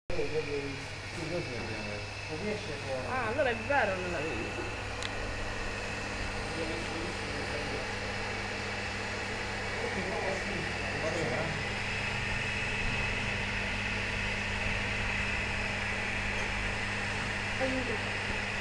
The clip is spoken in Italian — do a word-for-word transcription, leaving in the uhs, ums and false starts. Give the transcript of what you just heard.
Ah, allora è vero, non l'avevo visto. Aiuto.